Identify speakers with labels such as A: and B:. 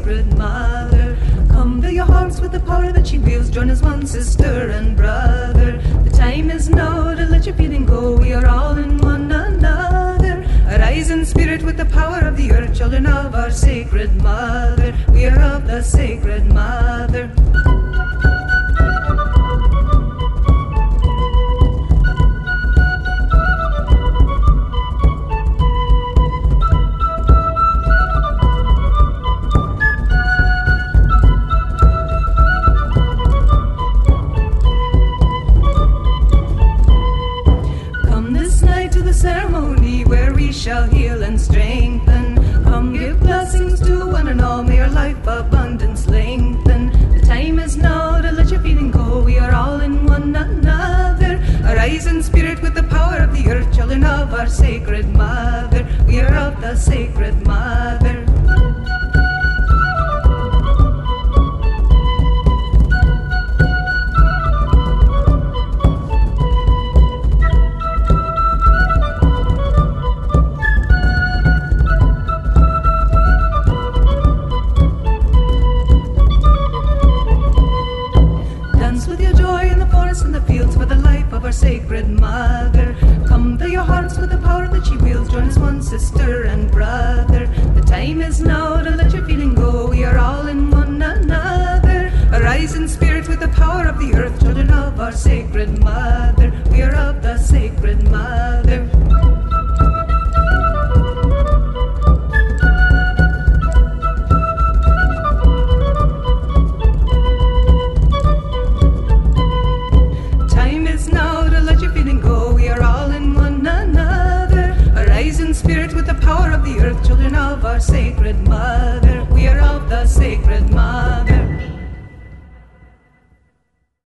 A: sacred mother. Come fill your hearts with the power that she wields, join as one sister and brother. The time is now to let your feeling go, we are all in one another. Arise in spirit with the power of the earth, children of our sacred mother. We are of the sacred mother. Ceremony where we shall heal and strengthen. Come give blessings to one and all, may our life abundance lengthen. The time is now to let your feeling go, we are all in one another. Arise in spirit with the power of the earth, children of our sacred mother. We are of the sacred mother. In the fields for the life of our sacred mother. Come fill your hearts with the power that she wields, join as one sister and brother. The time is now to let your feeling go, we are all in one another. Arise in spirit with the power of the earth, children of our sacred mother. We are of the sacred mother. Spirit with the power of the earth, children of our sacred